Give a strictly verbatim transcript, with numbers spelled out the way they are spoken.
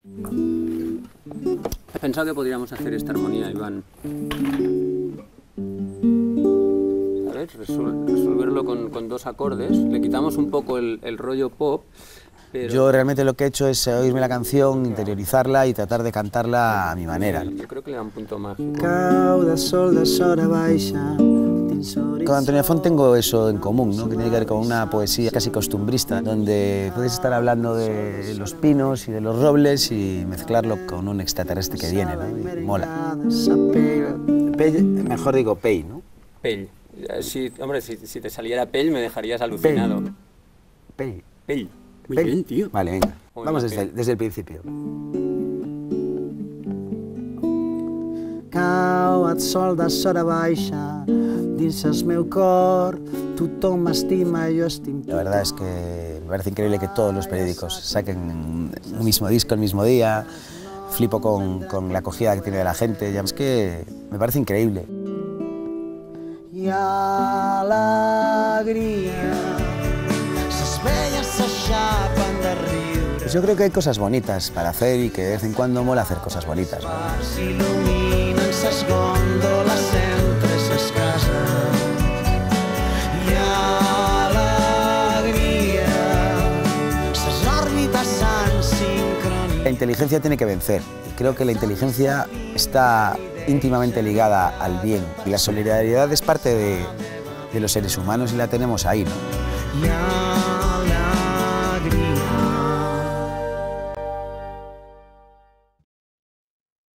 He pensado que podríamos hacer esta armonía, Iván. ¿Sabes? Resol resolverlo con, con dos acordes. Le quitamos un poco el, el rollo pop. Pero... Yo realmente lo que he hecho es oírme la canción, interiorizarla y tratar de cantarla a mi manera. Yo creo que le da un punto mágico. Con Antonio Font tengo eso en común, ¿no? Que tiene que ver con una poesía casi costumbrista, donde puedes estar hablando de los pinos y de los robles y mezclarlo con un extraterrestre que viene, ¿no? Y mola. Pell, mejor digo Pell, ¿no? Pell. Sí, hombre, si, si te saliera Pell me dejarías alucinado. Pell. Pell. Muy Pell. bien, tío. Vale, venga. Muy Vamos bien, desde, Pell. desde el principio. Cau et sol de sora baixa, dins el meu cor, tothom m'estima i jo estim... La verdad es que me parece increíble que todos los periódicos saquen un mismo disco el mismo día. Flipo con, con la acogida que tiene de la gente. Ya es que me parece increíble. Hi ha alegria, ses velles s'aixapen de riure. Pues yo creo que hay cosas bonitas para hacer y que de vez en cuando mola hacer cosas bonitas, ¿no? S'il·luminen ses gòndoles entre ses cases. Hi ha alegria, ses òrbites s'han sincronitzat. La inteligencia tiene que vencer. Y creo que la inteligencia está íntimamente ligada al bien. Y la solidaridad es parte de, de los seres humanos y la tenemos ahí, ¿no? Hi ha